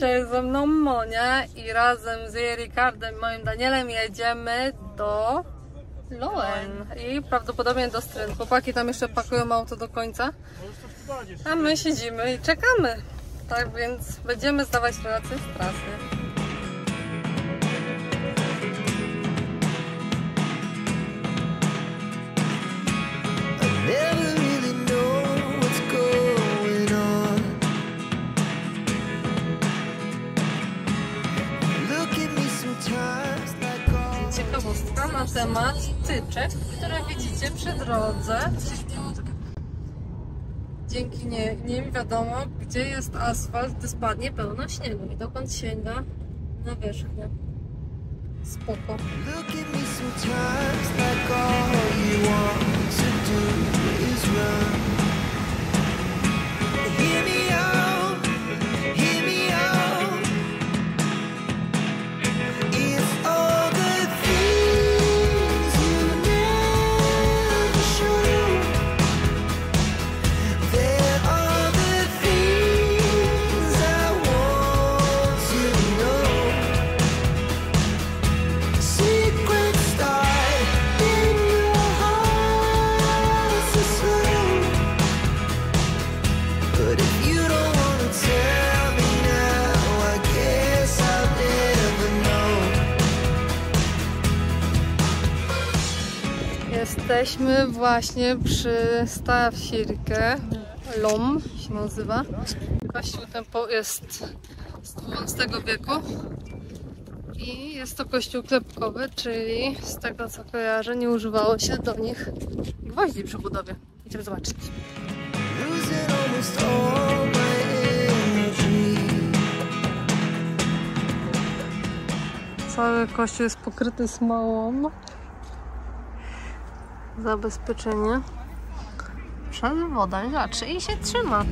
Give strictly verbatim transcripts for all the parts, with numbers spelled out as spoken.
Dzisiaj jest ze mną Monia i razem z jej Ricardem i moim Danielem jedziemy do Loen i prawdopodobnie do Stryn. Chłopaki tam jeszcze pakują auto do końca, a my siedzimy i czekamy. Tak więc będziemy zdawać relacje z trasy. Ciekawostka na temat tyczek, które widzicie przy drodze. Dzięki nie, nim wiadomo, gdzie jest asfalt, gdy spadnie pełno śniegu i dokąd sięga nawierzchnia. Spoko. Jesteśmy właśnie przy Stavkirke, Lom się nazywa. Kościół ten jest z dwunastego wieku i jest to kościół klepkowy, czyli z tego co kojarzę nie używało się do nich gwoździ przy budowie. Idziemy zobaczyć. Cały kościół jest pokryty smołą. Zabezpieczenie przed wodą raczej i się trzyma.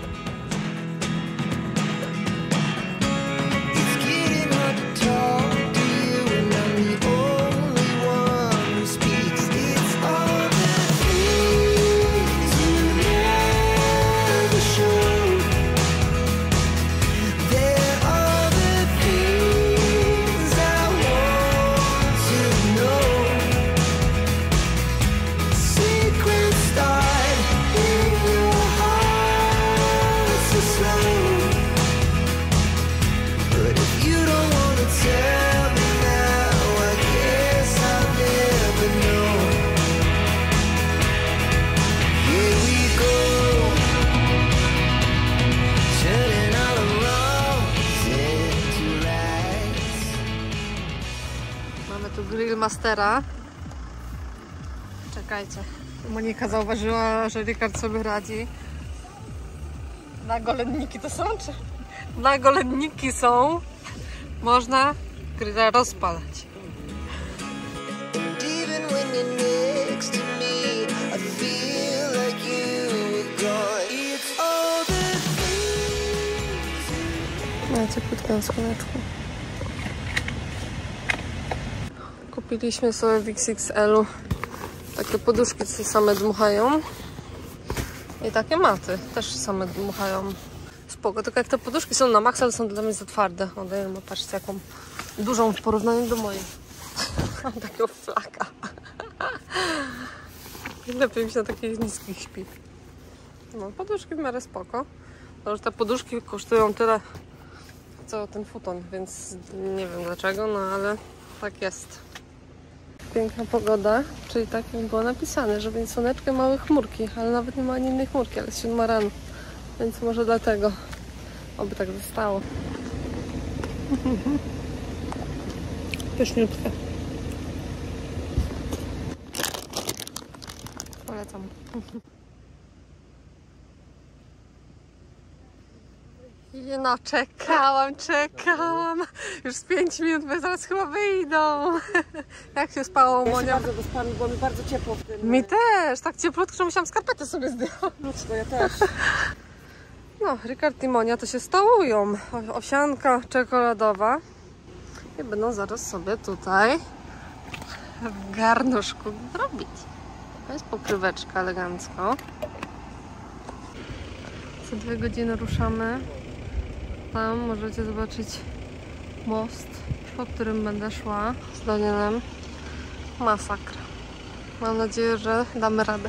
Mastera. Czekajcie. Monika zauważyła, że Ricard sobie radzi. Nagolenniki to są? Czy? Nagolenniki są. Można grilla rozpalać. Macie płytkę na słoneczku. Kupiliśmy sobie w X X L takie poduszki, co same dmuchają i takie maty też same dmuchają. Spoko, tylko jak te poduszki są na maksa, to są dla mnie za twarde. Odejmę, patrzcie jaką dużą w porównaniu do mojej. Mam takiego flaka. Lepiej mi się na takich niskich śpi. No, poduszki w miarę spoko. To, że te poduszki kosztują tyle co ten futon, więc nie wiem dlaczego, no ale tak jest. Piękna pogoda, czyli tak jak było napisane, że będzie słoneczko i małe chmurki, ale nawet nie ma ani innej chmurki, ale jest siódma rano, więc może dlatego, oby tak zostało. Pyszniutkie. Polecam. No czekałam, czekałam. Już z pięć minut, bo zaraz chyba wyjdą. Jak się spało, Monia? Ja się bardzo wyspałam, było mi bardzo ciepło w tym. Mi też, tak ciepłotko, że musiałam skarpetę sobie zdjąć. No ja też. No, Ricard i Monia to się stołują. Owsianka czekoladowa. I będą zaraz sobie tutaj w garnuszku robić. To jest pokryweczka elegancko. Za dwie godziny ruszamy tam możecie zobaczyć most, po którym będę szła z Danielem. Masakra. Mam nadzieję, że damy radę.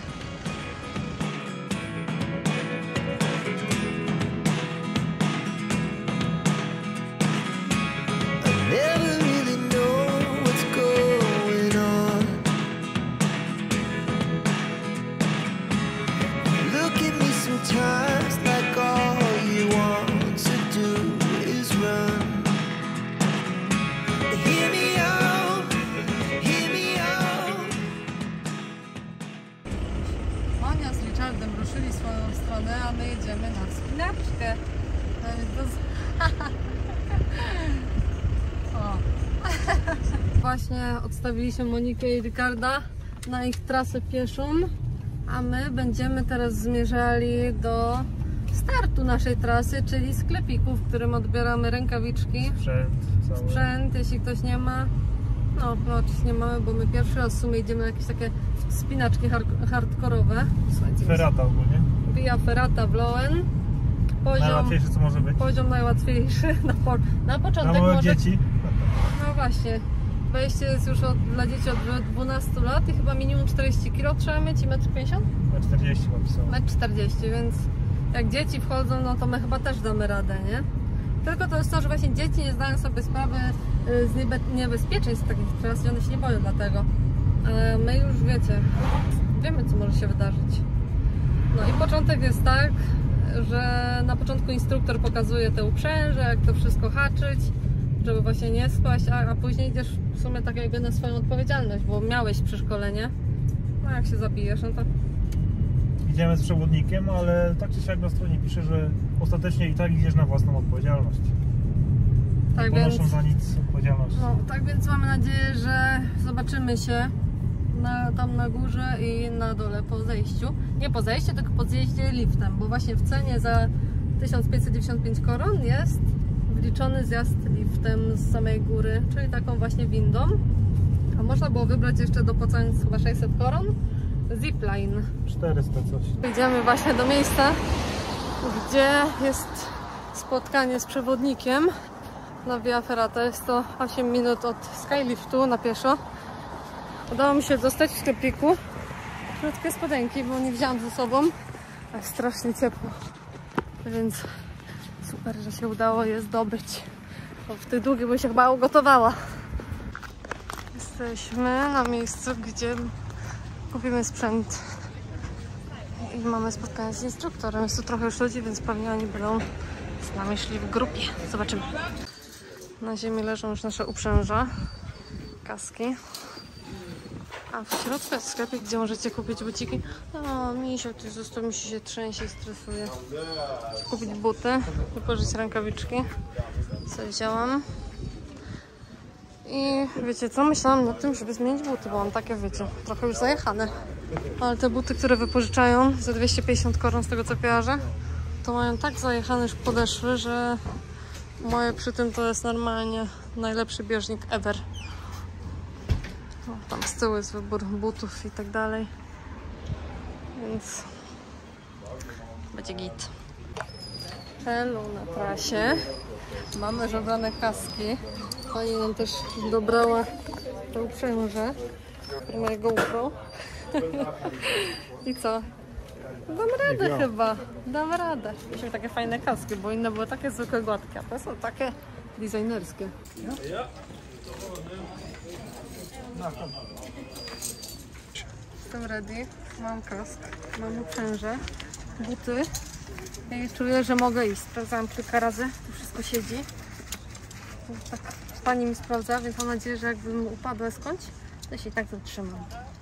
Monia z Richardem ruszyli swoją stronę, a my jedziemy na spinaczkę. O. Właśnie odstawiliśmy Monikę i Ricarda na ich trasę pieszą, a my będziemy teraz zmierzali do startu naszej trasy, czyli sklepiku, w którym odbieramy rękawiczki, sprzęt, cały. sprzęt, jeśli ktoś nie ma. No, no oczywiście nie mamy, bo my pierwszy raz w sumie idziemy na jakieś takie spinaczki hard hardkorowe. Słuchajcie, Ferrata ogólnie. Via Ferrata w Loen. Poziom, Najłatwiejsze co może być. poziom najłatwiejszy. Na, po, na początek Na małe może... dzieci. No właśnie. Wejście jest już od, dla dzieci od dwunastu lat i chyba minimum czterdzieści kilo trzeba mieć i metr pięćdziesiąt? Na czterdzieści napisałem. metr czterdzieści, więc jak dzieci wchodzą, no to my chyba też damy radę, nie? Tylko to jest to, że właśnie dzieci nie zdają sobie sprawy z niebe niebezpieczeństw takich tras i one się nie boją dlatego. Ale my już wiecie, wiemy co może się wydarzyć. No i początek jest tak, że na początku instruktor pokazuje te uprzęże, jak to wszystko haczyć, żeby właśnie nie spaść, a, a później idziesz w sumie tak jakby na swoją odpowiedzialność, bo miałeś przeszkolenie. No jak się zabijesz, no to... Idziemy z przewodnikiem, ale tak czy siak na stronie pisze, że ostatecznie i tak idziesz na własną odpowiedzialność. Tak Nie więc... ponoszą za nic odpowiedzialności. No, tak więc mamy nadzieję, że zobaczymy się na, tam na górze i na dole po zejściu. Nie po zejściu, tylko po zjeździe liftem, bo właśnie w cenie za tysiąc pięćset dziewięćdziesiąt pięć koron jest wliczony zjazd liftem z samej góry, czyli taką właśnie windą. A można było wybrać jeszcze do płacąc chyba sześćset koron zipline. czterysta coś. Idziemy właśnie do miejsca, gdzie jest spotkanie z przewodnikiem na Via Ferrata. Jest to osiem minut od Skyliftu na pieszo. Udało mi się dostać w sklepiku krótkie spodenki, bo nie wzięłam ze sobą, a jest strasznie ciepło, więc super, że się udało je zdobyć, bo w tych długich bym się chyba ugotowała. Jesteśmy na miejscu, gdzie kupimy sprzęt i mamy spotkanie z instruktorem. Jest tu trochę już ludzi, więc pewnie oni będą z nami szli w grupie. Zobaczymy. Na ziemi leżą już nasze uprzęża, kaski. A w środku jest sklepik, gdzie możecie kupić buciki. O, misio tu został, mi się trzęsie i stresuje. Chcę kupić buty, wypożyć rękawiczki. Co wzięłam. I wiecie co? Myślałam nad tym, żeby zmienić buty, bo mam takie, wiecie, trochę już zajechane. Ale te buty, które wypożyczają za dwieście pięćdziesiąt koron z tego co kojarzę, to mają tak zajechane już podeszwy, że moje przy tym to jest normalnie najlepszy bieżnik ever. No, tam z tyłu jest wybór butów i tak dalej, więc będzie git. Hello na trasie. Mamy żebrane kaski. Pani nam też dobrała to uprzęże moje GoPro. I co? Dam radę chyba. Dam radę. Mieliśmy takie fajne kaski, bo inne były takie zwykłe gładkie, a te są takie designerskie. Jestem ready. Mam kask, mam uprzęże, buty i czuję, że mogę iść. Sprawdzałam kilka razy, tu wszystko siedzi. Tak pani mi sprawdza, więc mam nadzieję, że jakbym upadła skądś, to się i tak zatrzymam.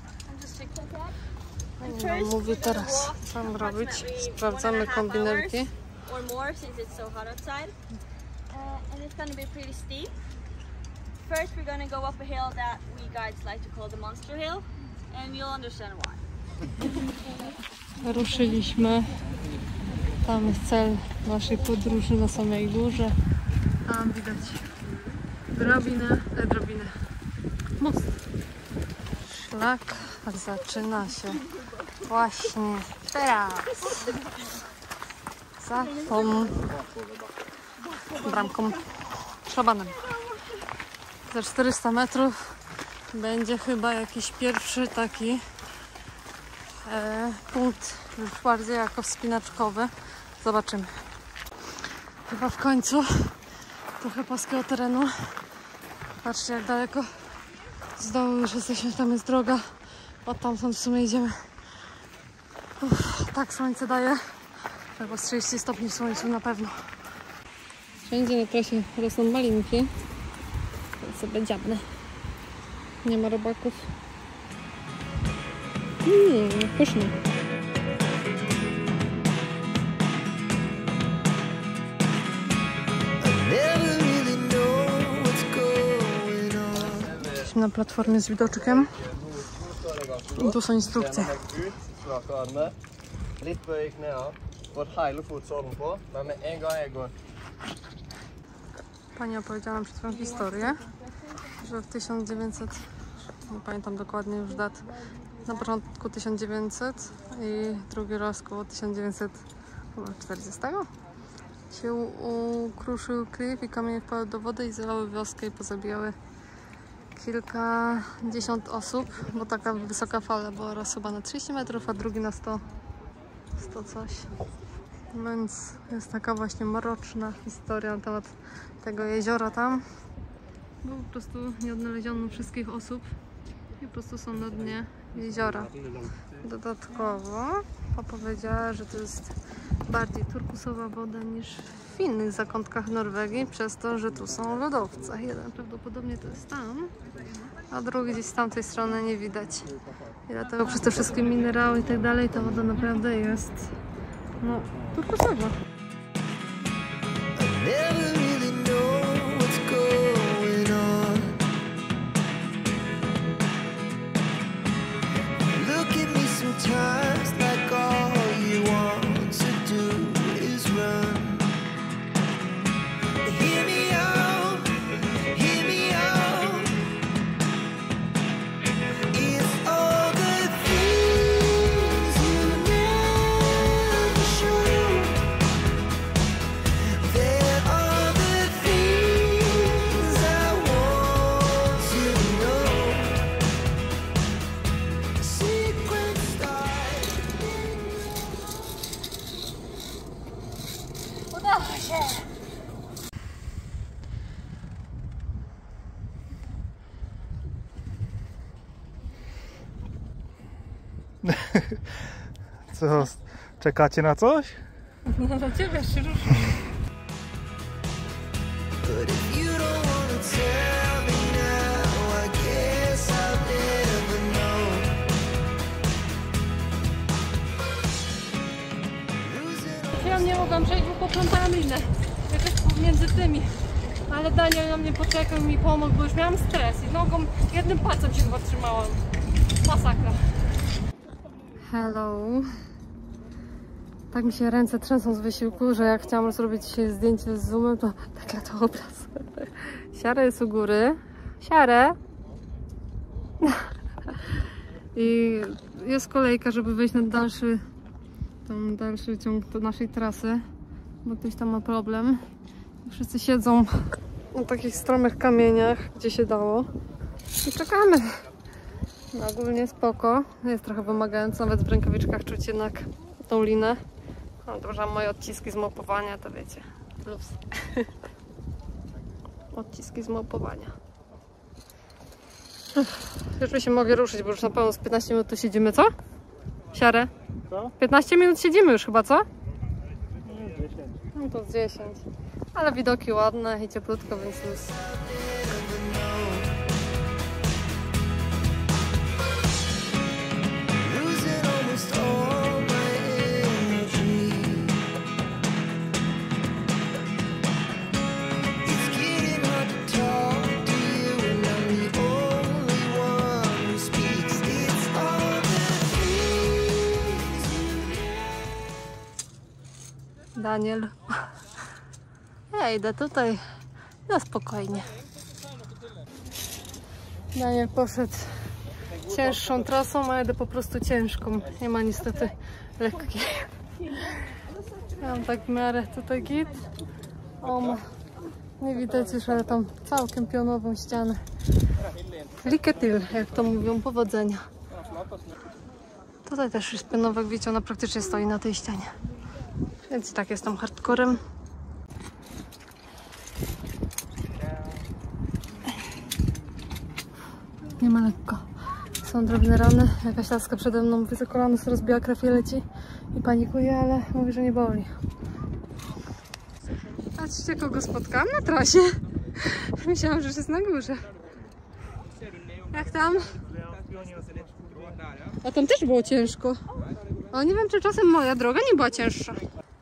Pani nam mówi teraz, co mam robić. Sprawdzamy kombinerki. First, we're going to go up a hill that we guides like to call the Monster Hill, and you'll understand why. Ruszyliśmy. Tam jest cel naszej podróży na samej górze. Tam widać drabinę, e, drabinę, most. Szlak zaczyna się właśnie teraz. Za tą bramką Szabanem. Za czterysta metrów będzie chyba jakiś pierwszy taki e, punkt już bardziej jako wspinaczkowy. Zobaczymy. Chyba w końcu trochę płaskiego terenu. Patrzcie, jak daleko z dołu już jesteśmy, tam jest droga. Od tamtąd w sumie idziemy. Uff, tak słońce daje. Albo z trzydzieści stopni w słońcu na pewno. Wszędzie na trasie rosną malinki. To sobie dziabnę. Nie ma robaków. Mmm, pyszne. Jesteśmy na platformie z widoczkiem. I tu są instrukcje. Pani opowiedziała nam przed chwilą historię, że w tysiąc dziewięćset, nie pamiętam dokładnie już dat, na początku tysiąc dziewięćset i drugi raz koło tysiąc dziewięćset czterdziestego się ukruszył klif i kamienie wpadły do wody i zalały wioskę i pozabijały kilkadziesiąt osób, bo taka wysoka fala była, raz chyba na trzydzieści metrów, a drugi na sto, sto coś. Więc jest taka właśnie mroczna historia na temat tego jeziora tam, bo po prostu nie odnaleziono wszystkich osób i po prostu są na dnie jeziora. Dodatkowo opowiedziała, że to jest bardziej turkusowa woda niż w innych zakątkach Norwegii, przez to, że tu są lodowce. Jeden prawdopodobnie to jest tam, a drugi gdzieś z tamtej strony nie widać. I dlatego przez te wszystkie minerały i tak dalej ta woda naprawdę jest, no, turkusowa. Co? Czekacie na coś? No na ciebie się ruszy. Ja nie mogłam przejść, bo poplątałam linę. Jakoś między tymi. Ale Daniel na mnie poczekał i mi pomógł, bo już miałam stres i nogą, jednym palcem się chyba trzymałam. Masakra. Hello. Tak mi się ręce trzęsą z wysiłku, że jak chciałam zrobić dzisiaj zdjęcie z zoomem, to tak latał obraz. Siara jest u góry. Siarę. I jest kolejka, żeby wejść na dalszy, tam dalszy ciąg do naszej trasy, bo ktoś tam ma problem. Wszyscy siedzą na takich stromych kamieniach, gdzie się dało. I czekamy. No, ogólnie spoko. Jest trochę wymagająco, nawet w rękawiczkach czuć jednak tą linę. No, to, że moje odciski z mopowania, to wiecie. Plus. Odciski z mopowania. Już mi się mogę ruszyć, bo już na pewno z piętnaście minut tu siedzimy, co? Siarę? Co? piętnaście minut siedzimy już chyba, co? No, dziesięć. No to z dziesięć. Ale widoki ładne i cieplutko, więc luz. Daniel. Ja idę tutaj na spokojnie. Daniel poszedł cięższą trasą, a idę po prostu ciężką. Nie ma niestety lekkiej. Ja mam tak w miarę tutaj git. O, ma. Nie widać już, ale tam całkiem pionową ścianę. Liketil, jak to mówią, powodzenia. Tutaj też jest pionowek, wiecie, ona praktycznie stoi na tej ścianie. Więc i tak jest tam hardcorem. Nie ma lekko. Są drobne rany. Jakaś laska przede mną mówi, że kolano sobie rozbiła, krew leci i panikuje, ale mówi, że nie boli. Patrzcie, kogo spotkałam na trasie. Myślałam, że jest na górze. Jak tam? A tam też było ciężko. Ale nie wiem, czy czasem moja droga nie była cięższa.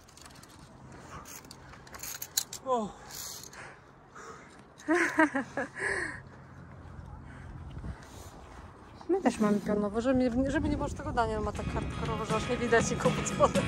My też mamy pionowo, żeby, żeby nie było, że tego Daniel ma tak hardkorowo, że aż nie widać nikogo pod spodem.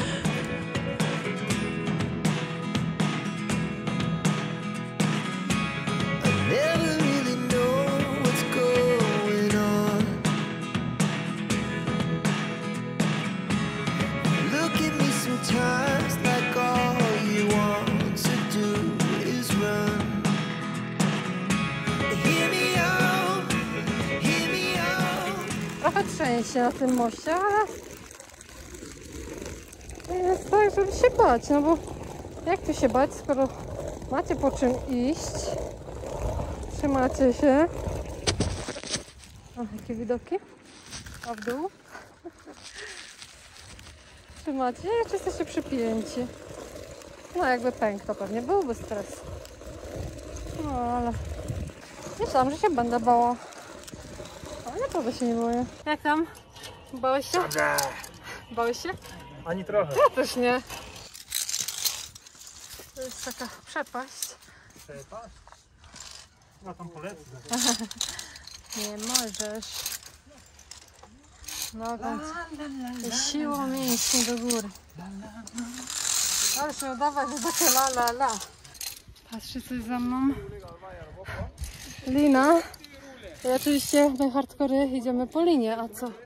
Trochę trzęsie na tym moście, ale jest tak, żeby się bać, no bo jak tu się bać, skoro macie po czym iść, trzymacie się. O, jakie widoki, a w dół trzymacie, czy jesteście przypięci. No jakby pęk, to pewnie byłby stres. No ale myślałam, że się będę bała. Ale naprawdę się nie boję. Jak tam? Bałeś się? Bałeś się? Ani trochę. Ja też nie. To jest taka przepaść. Przepaść? Ja tam polecę. Nie możesz. Nogą. Siłą mięśni do góry. Ale się udawać, że takie la la la. Patrzcie, coś za mną. Lina. I oczywiście na hardcore idziemy po linie, a co?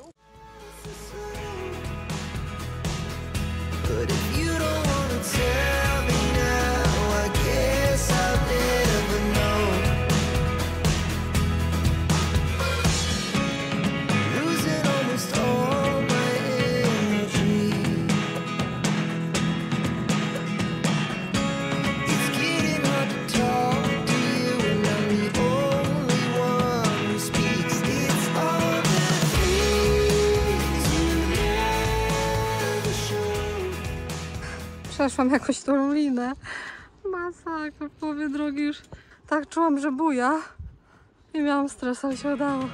Przeszłam jakoś tą linę. Masakra, w połowie drogi już tak czułam, że buja. I miałam stres, ale się udało.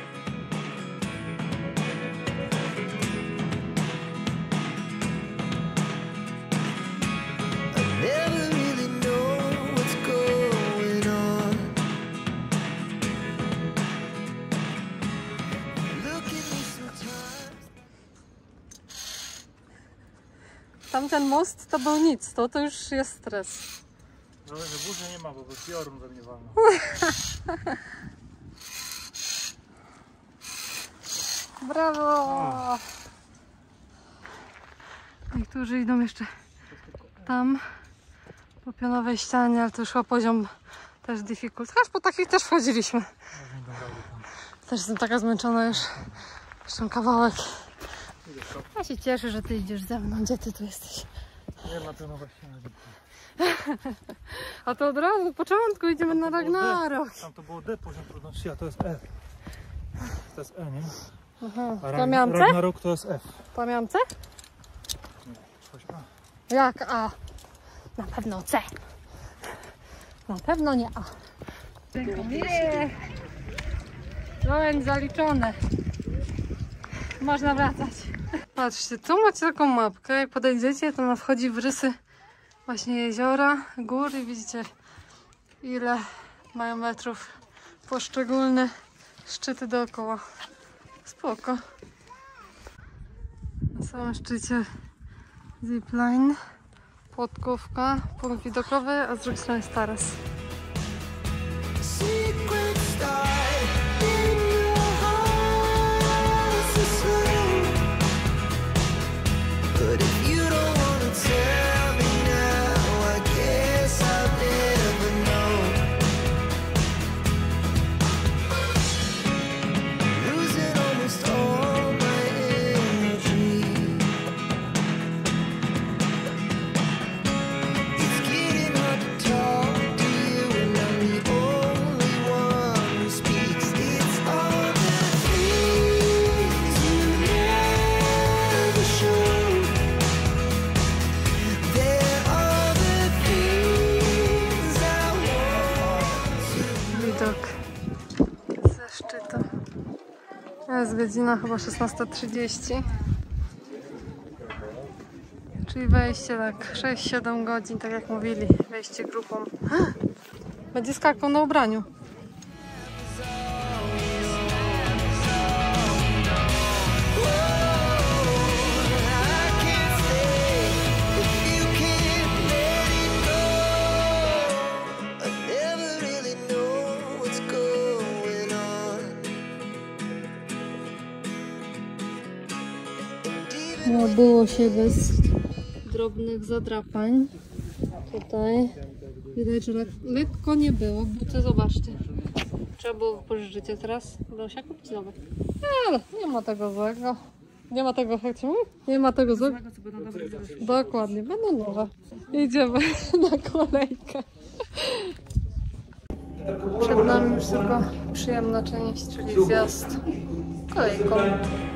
Tamten most to był nic, to, to już jest stres. No, że burzy nie ma, bo by piorun we mnie walnął. Brawo! Niektórzy idą jeszcze tam po pionowej ścianie, ale to już o poziom też difficult. Aż po takich też wchodziliśmy. Też jestem taka zmęczona już. Jeszcze kawałek. Ja się cieszę, że ty idziesz ze mną. Gdzie ty tu jesteś? Nie ma pionowej ściany. A to od razu, od początku idziemy na Ragnarok. Tam to było D poziom trudności, a to jest F. To jest E, nie? Aha. A To miałam C? Ragnarok to jest F. To miałam C? Nie, coś A. Jak A? Na pewno C. Na pewno nie A. Nie. Challenge zaliczone. Można wracać. Patrzcie, tu macie taką mapkę. Jak podejdziecie, to ona wchodzi w rysy właśnie jeziora, gór i widzicie, ile mają metrów poszczególne szczyty dookoła. Spoko. Na samym szczycie zipline, płotkówka, punkt widokowy, a z drugiej strony jest taras. But if you don't wanna tell me now, I guess jest godzina chyba szesnasta trzydzieści. Czyli wejście tak sześć siedem godzin, tak jak mówili. Wejście grupą. Będzie skakał na ubraniu. No, było się bez drobnych zadrapań. Tutaj widać, że lek lekko nie było. Buty, zobaczcie. Trzeba było wypożyczyć je teraz. Dosia, kupić nowe. Ale nie ma tego złego. Nie ma tego, jak się Nie ma tego złego. Dokładnie, będą nowe. Idziemy na kolejkę. Przed nami już tylko przyjemna część, czyli zjazd kolejką.